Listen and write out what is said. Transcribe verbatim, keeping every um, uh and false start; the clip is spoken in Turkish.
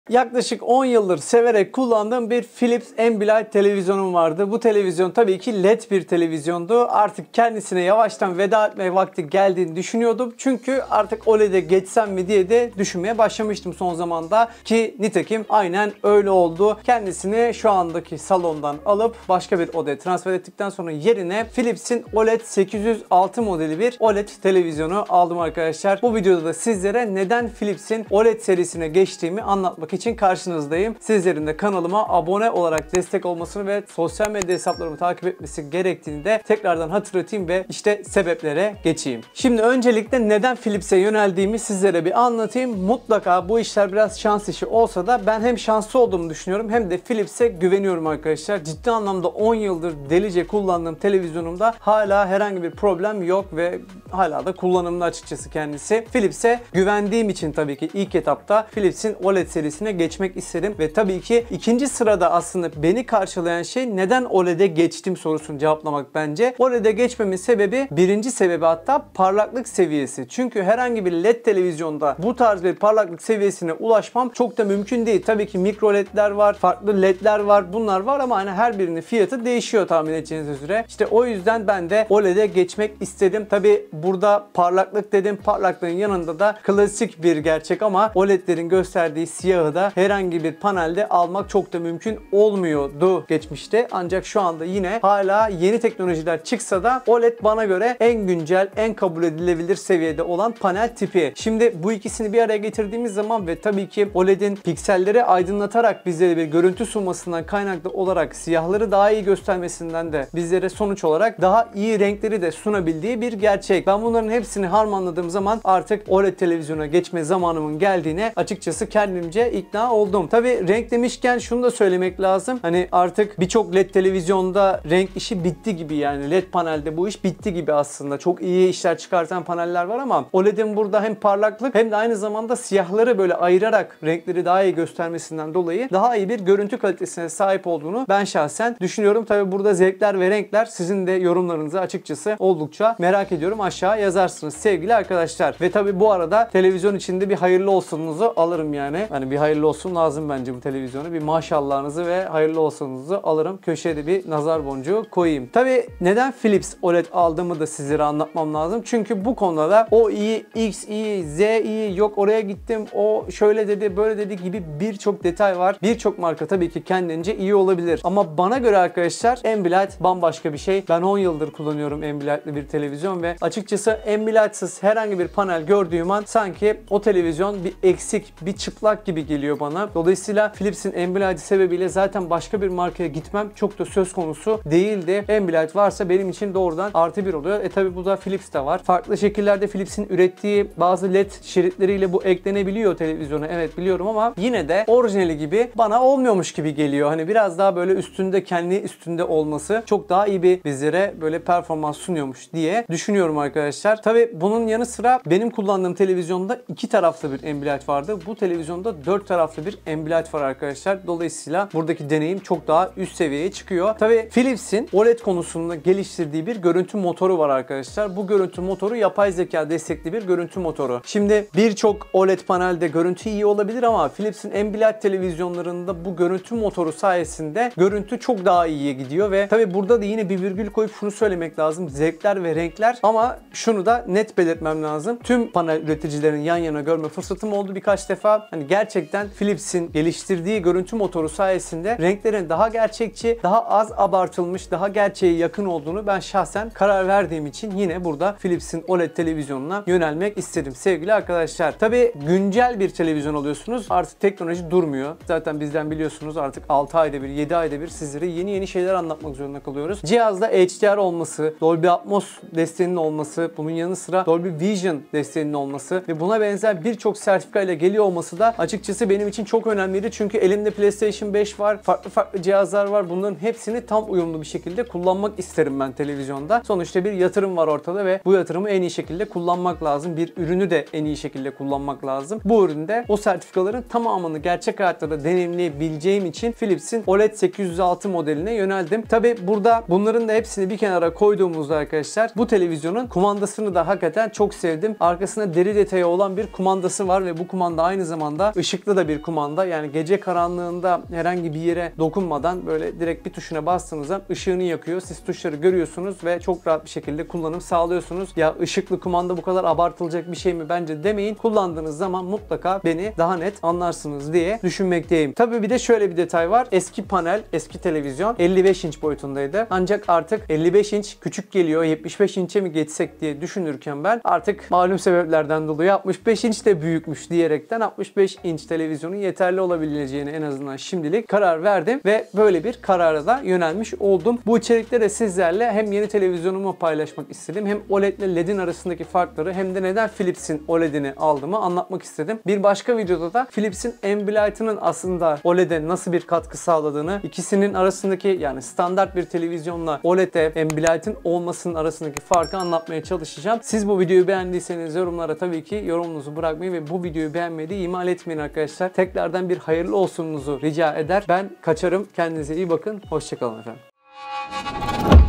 Yaklaşık on yıldır severek kullandığım bir Philips Ambilight televizyonum vardı. Bu televizyon tabii ki led bir televizyondu. Artık kendisine yavaştan veda etme vakti geldiğini düşünüyordum. Çünkü artık O L E D'e geçsem mi diye de düşünmeye başlamıştım son zamanda. Ki nitekim aynen öyle oldu. Kendisini şu andaki salondan alıp başka bir odaya transfer ettikten sonra yerine Philips'in O L E D sekiz yüz altı modeli bir O L E D televizyonu aldım arkadaşlar. Bu videoda da sizlere neden Philips'in O L E D serisine geçtiğimi anlatmak için karşınızdayım. Sizlerin de kanalıma abone olarak destek olmasını ve sosyal medya hesaplarımı takip etmesi gerektiğini de tekrardan hatırlatayım ve işte sebeplere geçeyim. Şimdi öncelikle neden Philips'e yöneldiğimi sizlere bir anlatayım. Mutlaka bu işler biraz şans işi olsa da ben hem şanslı olduğumu düşünüyorum hem de Philips'e güveniyorum arkadaşlar. Ciddi anlamda on yıldır delice kullandığım televizyonumda hala herhangi bir problem yok ve hala da kullanımda açıkçası kendisi. Philips'e güvendiğim için tabii ki ilk etapta Philips'in O L E D serisine geçmek istedim ve tabii ki ikinci sırada aslında beni karşılayan şey neden O L E D'e geçtim sorusunu cevaplamak bence. O L E D'e geçmemin sebebi, birinci sebebi hatta parlaklık seviyesi. Çünkü herhangi bir led televizyonda bu tarz bir parlaklık seviyesine ulaşmam çok da mümkün değil. Tabii ki mikro ledler var, farklı ledler var, bunlar var ama hani her birinin fiyatı değişiyor tahmin edeceğiniz üzere. İşte o yüzden ben de O L E D'e geçmek istedim. Tabii burada parlaklık dedim. Parlaklığın yanında da klasik bir gerçek ama O L E D'lerin gösterdiği siyahı da herhangi bir panelde almak çok da mümkün olmuyordu geçmişte. Ancak şu anda yine hala yeni teknolojiler çıksa da O L E D bana göre en güncel, en kabul edilebilir seviyede olan panel tipi. Şimdi bu ikisini bir araya getirdiğimiz zaman ve tabii ki O L E D'in pikselleri aydınlatarak bizlere bir görüntü sunmasından kaynaklı olarak siyahları daha iyi göstermesinden de bizlere sonuç olarak daha iyi renkleri de sunabildiği bir gerçek. Ben bunların hepsini harmanladığım zaman artık O L E D televizyona geçme zamanımın geldiğine açıkçası kendimce ikna oldum. Tabii renk demişken şunu da söylemek lazım. Hani artık birçok led televizyonda renk işi bitti gibi, yani led panelde bu iş bitti gibi aslında. Çok iyi işler çıkartan paneller var ama O L E D'in burada hem parlaklık hem de aynı zamanda siyahları böyle ayırarak renkleri daha iyi göstermesinden dolayı daha iyi bir görüntü kalitesine sahip olduğunu ben şahsen düşünüyorum. Tabii burada zevkler ve renkler, sizin de yorumlarınızı açıkçası oldukça merak ediyorum. Aşağı yazarsınız sevgili arkadaşlar. Ve tabii bu arada televizyon içinde bir hayırlı olsunuzu alırım yani. Hani bir hayırlı olsun lazım bence bu televizyonu. Bir maşallahınızı ve hayırlı olsunuzu alırım. Köşeye de bir nazar boncuğu koyayım. Tabii neden Philips O L E D aldığımı da sizlere anlatmam lazım. Çünkü bu konuda da o iyi, X iyi, Z iyi, yok oraya gittim, o şöyle dedi, böyle dedi gibi birçok detay var. Birçok marka tabii ki kendince iyi olabilir. Ama bana göre arkadaşlar Ambilight bambaşka bir şey. Ben on yıldır kullanıyorum Ambilight'lı bir televizyon ve açıkçası Ambilight'sız herhangi bir panel gördüğüm an sanki o televizyon bir eksik, bir çıplak gibi geliyor bana. Dolayısıyla Philips'in Ambilight'ı sebebiyle zaten başka bir markaya gitmem çok da söz konusu değildi. Ambilight varsa benim için doğrudan artı bir oluyor. E tabi bu da Philips'te var. Farklı şekillerde Philips'in ürettiği bazı led şeritleriyle bu eklenebiliyor televizyona. Evet biliyorum ama yine de orijinali gibi bana olmuyormuş gibi geliyor. Hani biraz daha böyle üstünde, kendi üstünde olması çok daha iyi bir bizlere böyle performans sunuyormuş diye düşünüyorum arkadaşlar. Tabi bunun yanı sıra benim kullandığım televizyonda iki taraflı bir Ambilight vardı. Bu televizyonda dört taraflı bir Ambilight var arkadaşlar. Dolayısıyla buradaki deneyim çok daha üst seviyeye çıkıyor. Tabii Philips'in O L E D konusunda geliştirdiği bir görüntü motoru var arkadaşlar. Bu görüntü motoru yapay zeka destekli bir görüntü motoru. Şimdi birçok O L E D panelde görüntü iyi olabilir ama Philips'in Ambilight televizyonlarında bu görüntü motoru sayesinde görüntü çok daha iyiye gidiyor ve tabii burada da yine bir virgül koyup şunu söylemek lazım. Zevkler ve renkler, ama şunu da net belirtmem lazım. Tüm panel üreticilerini yan yana görme fırsatım oldu birkaç defa. Hani gerçekten Philips'in geliştirdiği görüntü motoru sayesinde renklerin daha gerçekçi, daha az abartılmış, daha gerçeğe yakın olduğunu ben şahsen karar verdiğim için yine burada Philips'in O L E D televizyonuna yönelmek istedim sevgili arkadaşlar. Tabii güncel bir televizyon alıyorsunuz. Artık teknoloji durmuyor. Zaten bizden biliyorsunuz artık altı ayda bir, yedi ayda bir sizlere yeni yeni şeyler anlatmak zorunda kalıyoruz. Cihazda H D R olması, Dolby Atmos desteğinin olması, bunun yanı sıra Dolby Vision desteğinin olması ve buna benzer birçok sertifika ile geliyor olması da açıkçası benim için çok önemliydi. Çünkü elimde PlayStation beş var, farklı farklı cihazlar var. Bunların hepsini tam uyumlu bir şekilde kullanmak isterim ben televizyonda. Sonuçta bir yatırım var ortada ve bu yatırımı en iyi şekilde kullanmak lazım. Bir ürünü de en iyi şekilde kullanmak lazım. Bu üründe o sertifikaların tamamını gerçek hayatta da deneyimleyebileceğim için Philips'in O L E D sekiz yüz altı modeline yöneldim. Tabi burada bunların da hepsini bir kenara koyduğumuzda arkadaşlar bu televizyonun kumandasını da hakikaten çok sevdim. Arkasında deri detayı olan bir kumandası var ve bu kumanda aynı zamanda ışıklı ışıklı da bir kumanda. Yani gece karanlığında herhangi bir yere dokunmadan böyle direkt bir tuşuna bastığınızda ışığını yakıyor. Siz tuşları görüyorsunuz ve çok rahat bir şekilde kullanım sağlıyorsunuz. Ya ışıklı kumanda bu kadar abartılacak bir şey mi bence demeyin. Kullandığınız zaman mutlaka beni daha net anlarsınız diye düşünmekteyim. Tabii bir de şöyle bir detay var. Eski panel, eski televizyon elli beş inç boyutundaydı. Ancak artık elli beş inç küçük geliyor. yetmiş beş inçe mi geçsek diye düşünürken ben artık malum sebeplerden dolayı altmış beş inç de büyükmüş diyerekten altmış beş inç televizyonun yeterli olabileceğine en azından şimdilik karar verdim ve böyle bir karara da yönelmiş oldum. Bu içerikte de sizlerle hem yeni televizyonumu paylaşmak istedim, hem O L E D ile L E D'in arasındaki farkları, hem de neden Philips'in O L E D'ini aldığımı anlatmak istedim. Bir başka videoda da Philips'in Ambilight'ının aslında O L E D'e nasıl bir katkı sağladığını, ikisinin arasındaki yani standart bir televizyonla O L E D'e Ambilight'ın olmasının arasındaki farkı anlatmaya çalışacağım. Siz bu videoyu beğendiyseniz yorumlara tabii ki yorumunuzu bırakmayı ve bu videoyu beğenmeyi de ihmal etmeyin arkadaşlar. Tekrardan bir hayırlı olsununuzu rica eder. Ben kaçarım. Kendinize iyi bakın. Hoşça kalın efendim.